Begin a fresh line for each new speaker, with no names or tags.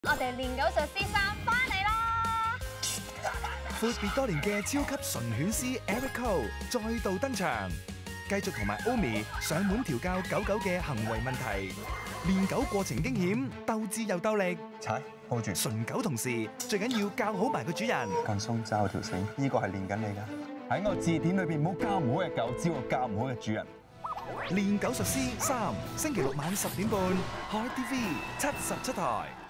我哋練狗術師3翻嚟啦！
闊別多年嘅超級純犬師 Eric Cole 再度登場，繼續同埋 Omi 上門調教狗狗嘅行為問題。練狗過程驚險，鬥智又鬥力。
踩 hold 住，
純狗同事最緊要教好埋個主人。
咁鬆揸我條繩，呢個係練緊你㗎。喺我字典裏邊，唔好教唔好嘅狗，只要教唔好嘅主人。
練狗術師3，星期六晚10點半，海 TV 77台。